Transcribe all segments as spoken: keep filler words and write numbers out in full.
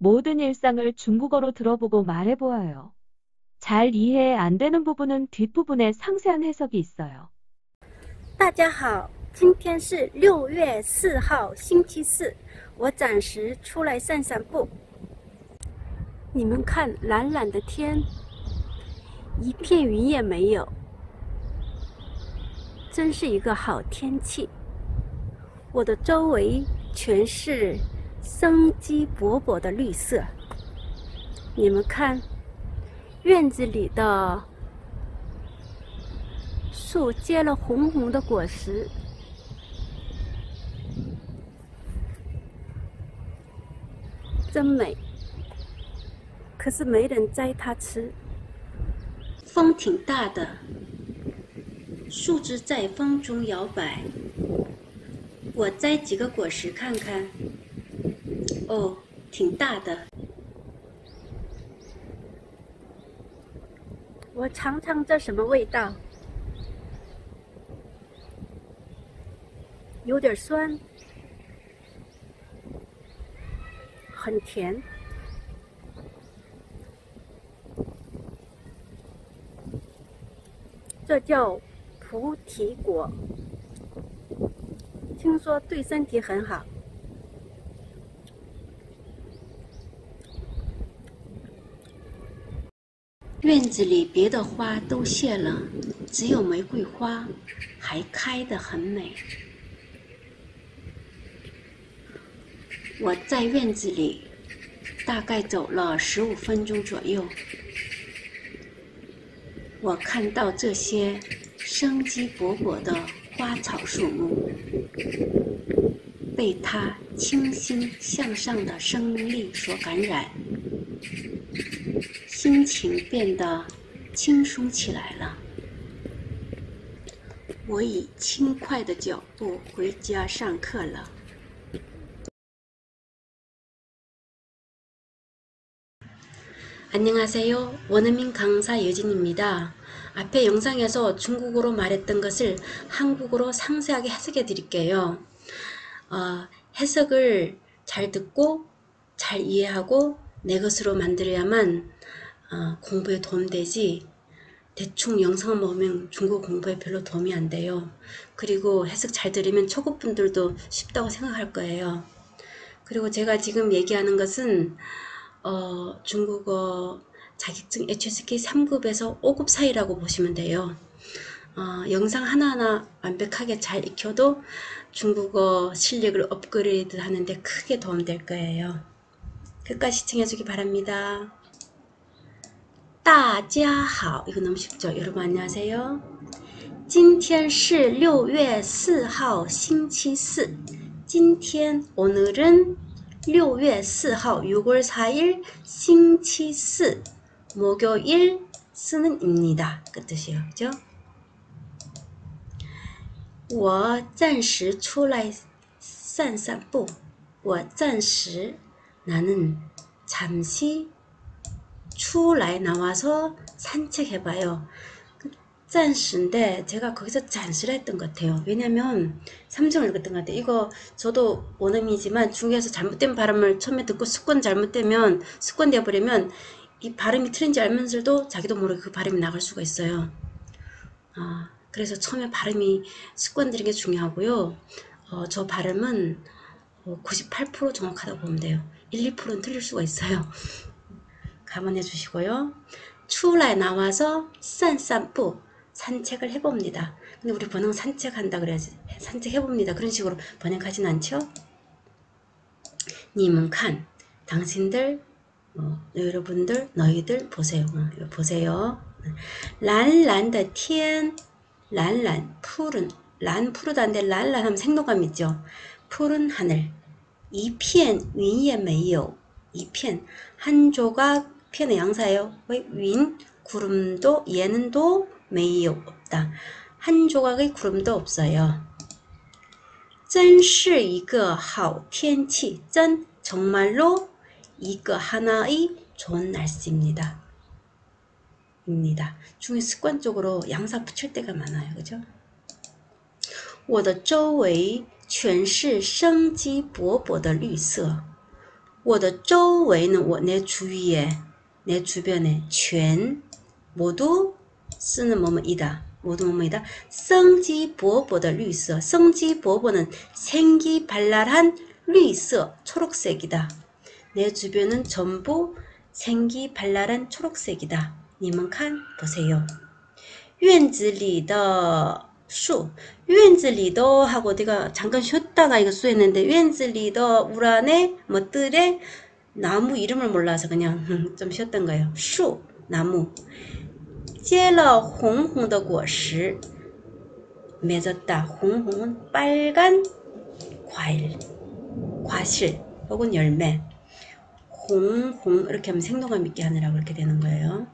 모든 일상을 중국어로 들어보고 말해보아요. 잘 이해 안 되는 부분은 뒷부분에 상세한 해석이 있어요. 大家好，今天是六月四号，星期四。我暂时出来散散步。你们看，蓝蓝的天，一片云也没有，真是一个好天气。我的周围全是生机勃勃的绿色。你们看，院子里的树结了红红的果实。 真美，可是没人摘它吃。风挺大的，树枝在风中摇摆。我摘几个果实看看。哦，挺大的。我尝尝这什么味道？有点酸。 很甜，这叫菩提果，听说对身体很好。院子里别的花都谢了，只有玫瑰花还开得很美。 我在院子里大概走了十五分钟左右，我看到这些生机勃勃的花草树木，被它清新向上的生命力所感染，心情变得轻松起来了。我以轻快的脚步回家上课了。 안녕하세요. 원어민 강사 여진입니다. 앞에 영상에서 중국어로 말했던 것을 한국어로 상세하게 해석해 드릴게요. 어, 해석을 잘 듣고 잘 이해하고 내 것으로 만들어야만 어, 공부에 도움되지 대충 영상만 보면 중국어 공부에 별로 도움이 안 돼요. 그리고 해석 잘 들으면 초급분들도 쉽다고 생각할 거예요. 그리고 제가 지금 얘기하는 것은 어, 중국어 자격증 에이치 에스 케이 삼 급에서 오 급 사이라고 보시면 돼요. 어, 영상 하나하나 완벽하게 잘 익혀도 중국어 실력을 업그레이드 하는데 크게 도움될 거예요. 끝까지 시청해주기 바랍니다. 大家好 이거 너무 쉽죠? 여러분 안녕하세요. 今天是六月四号星期四今天 오늘은六月四号육월 사일星期四 목요일 쓰는 입니다. 그 뜻이에요. 그죠? 我暂时出来散散步我暂时 나는 잠시 出来 나와서 산책해봐요. 暂时인데 제가 거기서 잔시라 했던 것 같아요. 왜냐면 삼성을 읽었던 것 같아요. 이거 저도 원어민이지만 중국에서 잘못된 발음을 처음에 듣고 습관 잘못되면 습관 되어버리면 이 발음이 틀린지 알면서도 자기도 모르게 그 발음이 나갈 수가 있어요. 어, 그래서 처음에 발음이 습관 들이는 게 중요하고요. 어, 저 발음은 어, 구십팔 퍼센트 정확하다고 보면 돼요. 일, 이 퍼센트는 틀릴 수가 있어요. 감안해 주시고요. 出来 나와서 散散步 산책을 해봅니다. 근데 우리 번역 산책한다 그래야지. 산책해봅니다. 그런 식으로 번역하진 않죠? 你们看 당신들, 어, 여러분들, 너희들 보세요. 어, 보세요. 蓝蓝的天 란란, 푸른, 란 푸르다인데 란란 하면 생동감 있죠? 푸른 하늘 一片云也没有 一片 한 조각 편의 양사예요. 왜? 윈, 구름도 얘는 도 메이요 없다. 한 조각의 구름도 없어요. 真是一个好天气. 真 정말로 이거 하나의 좋은 날씨입니다. 입니다. 중에 습관적으로 양사 붙일 때가 많아요. 그죠? 我的周围全是生机勃勃的绿色. 我的周围呢, 我내 주위에, 내 주변에, 全 모두 쓰는 뭐뭐이다. 모두 뭐뭐이다. 생기勃勃의 绿色. 생기勃勃은 생기발랄한 绿色, 초록색이다. 내 주변은 전부 생기발랄한 초록색이다. 你们看, 보세요. 院子里的树, 院子里的 하고 내가 잠깐 쉬었다가 이거 수했는데 院子里的 울 안에 뭐 뜰에 나무 이름을 몰라서 그냥 좀 쉬었던 거예요. 树, 나무. 结了红红的果实, 맺었다. 红红은 빨간 과일, 과실 혹은 열매. 红红 이렇게 하면 생동감 있게 하느라고 이렇게 되는 거예요.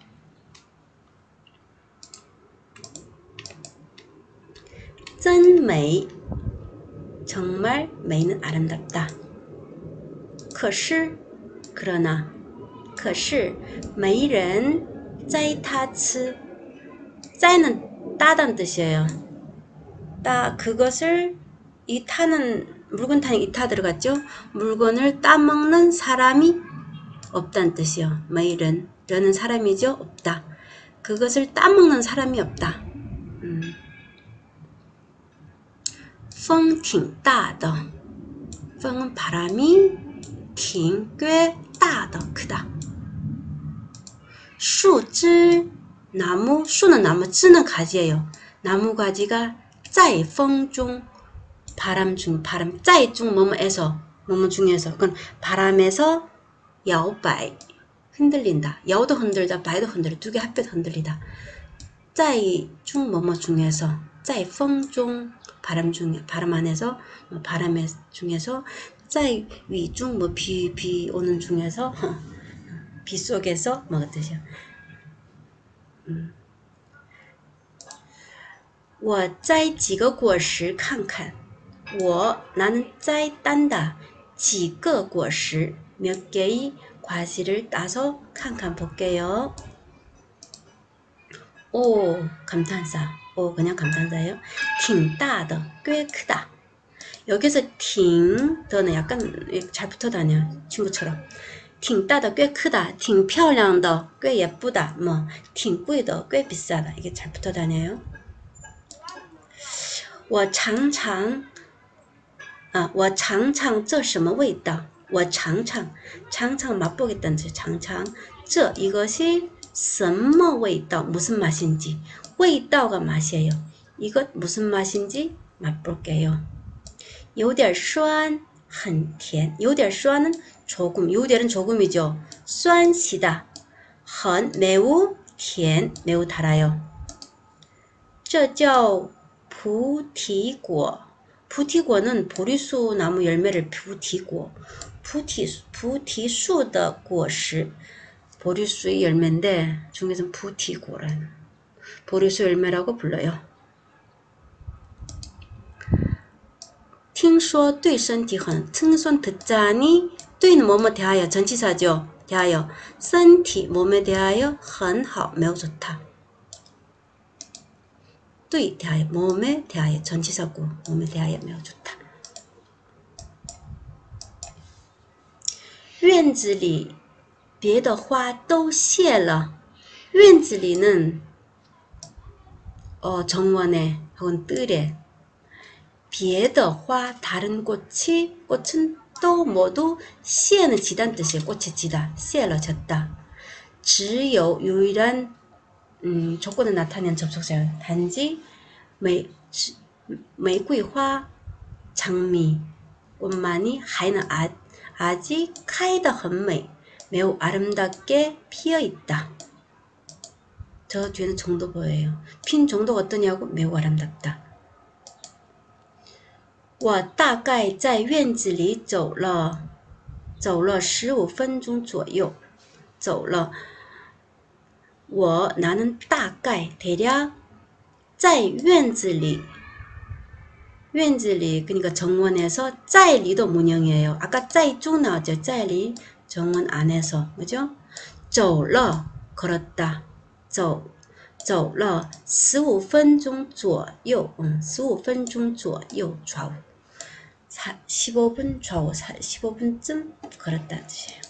真美, 정말美는 아름답다. 可是, 그러나, 可是没人摘它吃.摘는 따다는 뜻이에요. 따, 그것을 이 타는 물건 타는 이 타 들어갔죠? 물건을 따먹는 사람이 없다는 뜻이요. 没人, 는 사람이죠. 없다. 그것을 따먹는 사람이 없다. 음. 风挺大的, 风은 바람이 挺 꽤 大的 크다. 树枝 나무, 수는 나무, 枝는 가지예요. 나무 가지가 在风中 바람 중, 바람, 在중 뭐뭐에서, 뭐뭐 중에서, 그건 바람에서 摇摆 흔들린다. 야오도 흔들다, 바이도 흔들다. 두 개 합해서 흔들리다. 在중 뭐뭐 중에서, 在风中 바람 중에, 바람 안에서, 뭐 바람 중에서, 在위 중 뭐 비, 비 오는 중에서, 비 속에서 뭐 뜻이야. 음. 我摘几个果实看看. 我 나는 摘 딴다. 几个果实 몇 개의 과실을 따서 칸칸 볼게요. 오, 감탄사. 오, 그냥 감탄사예요. 挺大的, 꽤 크다. 여기서 挺 더는 약간 잘 붙어 다녀. 친구처럼. 挺大的, 꽤 크다. 挺漂亮的, 꽤 예쁘다. 뭐, 挺贵的, 꽤 비싸다. 이게 잘 붙어 다녀요. 我常常 아, 我常常这什么味道? 我常常 常常 맛보겠다는 뜻. 常常 저 이것이 什么味道? 무슨 맛인지. 味道가 맛이에요. 이것 무슨 맛인지 맛볼게요. 有点酸,很甜. 有点酸은 조금. 有点은 조금이죠. 酸시다. 很 매우 甜 매우 달아요. 这叫菩提果.菩提果는 보리수 나무 열매를 菩提果. 菩提, 菩提树的果实. 보리수의 열매인데 중에서는 菩提果라는 보리수 열매라고 불러요. 听说对身体很, 听说 듣자니, 对는 뭐뭐 대하여, 전치사죠. 대하여, 身体 몸에 대하여 很好, 매우 좋다. 对 대하여, 몸에 대하여, 전치사고, 몸에 대하여 매우 좋다. 院子里别的花都谢了. 院子里는 어, 정원에 혹은 뜰에 别的花 다른 꽃이 꽃은 또 모두 谢는 지단 뜻이에요. 꽃이 지다. 谢了 졌다. 只有 유일한 음, 조건을 나타내는 접속사예요. 단지 玫, 玫瑰花 장미 꽃만이 还能 아, 아직 开得很美 매우 아름답게 피어있다. 저 뒤에는 정도 보여요. 핀 정도가 어떠냐고 매우 아름답다. 我大概在院子里走了走了十五分钟左右 走了 我 나는 大概 대략 在院子里院子里 그러니까 정원에서 在리도 문형이에요. 아까 在쭉 나왔죠. 在리 정원 안에서 그죠? 走了 걸었다. 走走了十五分钟左右 음, 十五分钟左右좌우 십오 분 좌우 십오 분쯤 걸었다는 뜻이에요.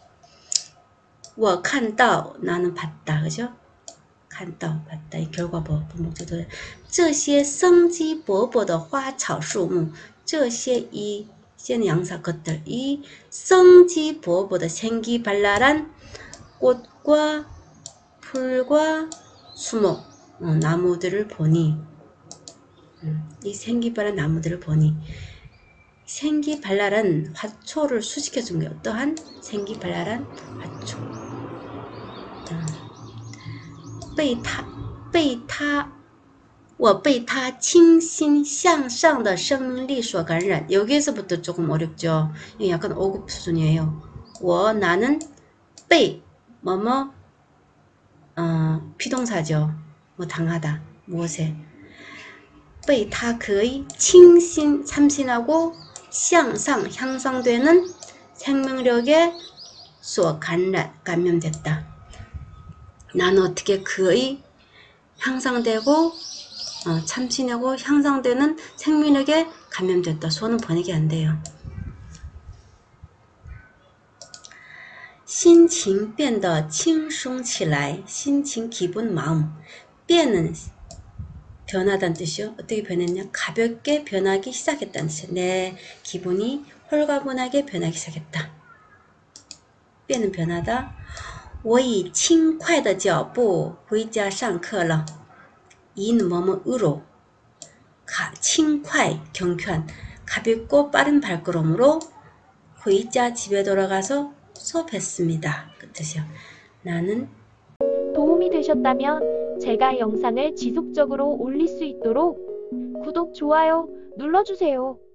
我看到 나는 봤다. 그죠? 看到 봤다. 이 결과보 목적도 这些生机勃勃的花草树木这些이 이제는 양사 것들 이生机勃勃的 생기발랄한 꽃과 풀과 수목 어, 나무들을 보니 음, 이 생기발랄한 나무들을 보니 생기발랄한 화초를 수식해 준 게 어떠한 생기발랄한 화초 被他被他我被他清新向上的生命力所感染 여기에서부터 조금 어렵죠. 이게 약간 오급 수준이에요. 我 나는 被 뭐뭐 어, 피동사죠. 뭐 당하다 무엇에 被他 그의清新 참신하고 向上 향상되는 생명력에 所 感染 감염됐다. 나는 어떻게 그의 향상되고 어, 참신하고 향상되는 생명력에 감염됐다. 소는 번역이 안 돼요. 心情变得轻松起来. 心情 기분 마음 变은 변하다는 뜻이요. 어떻게 변했냐? 가볍게 변하기 시작했다는 뜻이에요. 내 기분이 홀가분하게 변하기 시작했다. 变은 변하다. 我以轻快的脚步回家上课了. 이는 뭐뭐으로 가, 轻快 경쾌한 가볍고 빠른 발걸음으로 回家 집에 돌아가서 수업했습니다. 그 뜻이요. 나는 도움이 되셨다면 제가 영상을 지속적으로 올릴 수 있도록 구독, 좋아요 눌러주세요.